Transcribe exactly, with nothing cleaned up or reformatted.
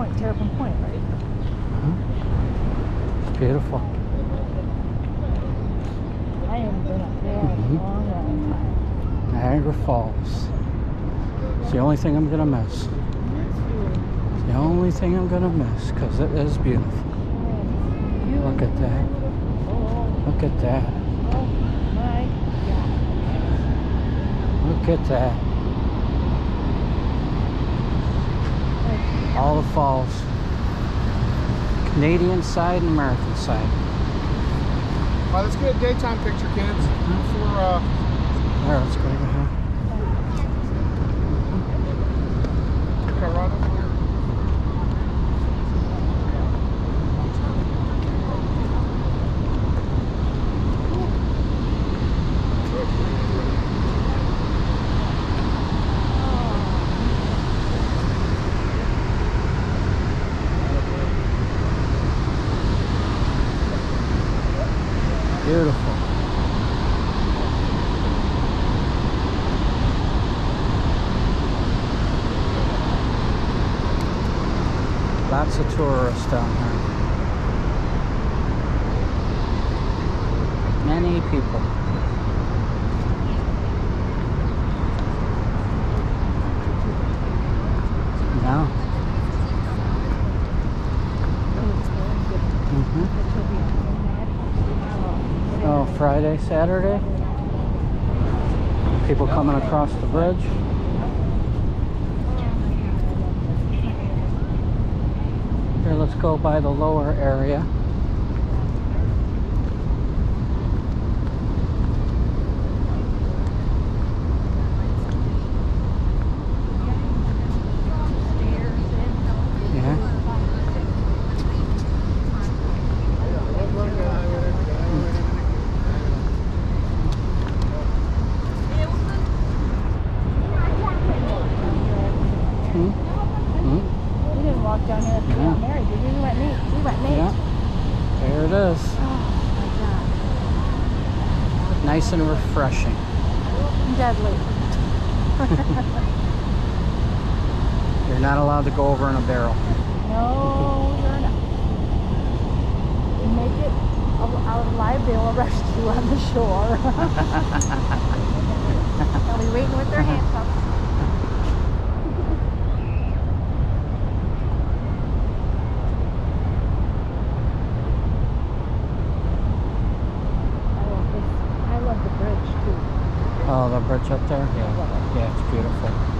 Point, Terrapin Point, right? Uh-huh. It's beautiful. I haven't been up there in Mm-hmm. a long, long time. Niagara Falls. It's the only thing I'm gonna miss. It's the only thing I'm gonna miss because it is beautiful. Look at that. Look at that. Oh my God. Look at that. All the falls. Canadian side and American side. All right, let's get a daytime picture, kids. Before, uh... There, let's go over here. Colorado. Beautiful. Lots of tourists down here. Many people. Yeah. Mm-hmm. Oh, Friday, Saturday? People coming across the bridge. Here, let's go by the lower area. Down here at the Yeah. Mary, did we? We went neat. We went neat. Yeah. There it is. Oh my God. Nice and refreshing. Deadly. You're not allowed to go over in a barrel. No, you're not. You make it out of live, they will arrest you on the shore. They'll be waiting with their handcuffs. Oh, the bridge up there? Yeah. Yeah, it's beautiful.